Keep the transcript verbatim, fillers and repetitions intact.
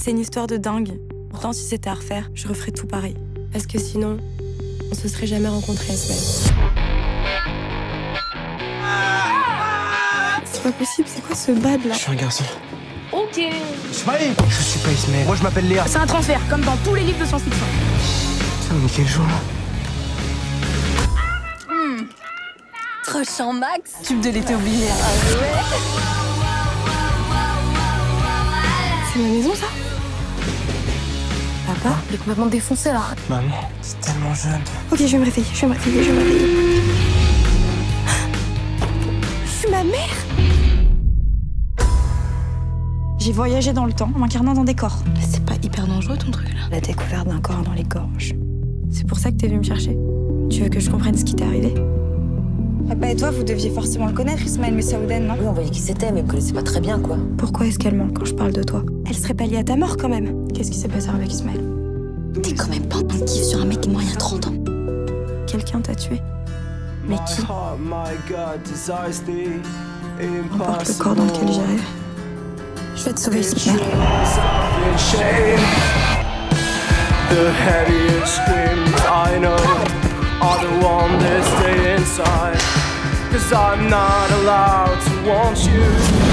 C'est une histoire de dingue. Pourtant, si c'était à refaire, je referais tout pareil. Parce que sinon, on se serait jamais rencontrés, Ismaël. C'est pas possible, c'est quoi ce bad là? Je suis un garçon. Ok. Ismaël. Je suis pas Ismaël. Moi je m'appelle Léa. C'est un transfert, comme dans tous les livres de science-fiction. Putain, mais quel jour là? Mmh. Trop champ max. Tube de l'été obligé. Ah ouais. C'est ma maison ça? Papa? Il est complètement défoncé là. Maman, c'est tellement jeune. Ok, je vais me réveiller, je vais me réveiller, je vais me réveiller. Je suis ma mère! J'ai voyagé dans le temps en m'incarnant dans des corps. C'est pas hyper dangereux ton truc là? La découverte d'un corps dans les gorges. C'est pour ça que t'es venu me chercher. Tu veux que je comprenne ce qui t'est arrivé? Papa et toi, vous deviez forcément le connaître, Ismaël Messaouden, non? Oui, on voyait qui c'était, mais on connaissait pas très bien, quoi. Pourquoi est-ce qu'elle ment quand je parle de toi? Elle serait pas liée à ta mort quand même. Qu'est-ce qui s'est passé avec Ismaël? T'es quand même pas en kiff sur un mec qui est mort il y a trente ans. Quelqu'un t'a tué. Mais qui? Importe le corps dans lequel j'irai. Je vais te sauver, Ismaël. The heaviest screams I know are the ones that stay inside. 'Cause I'm not allowed to want you.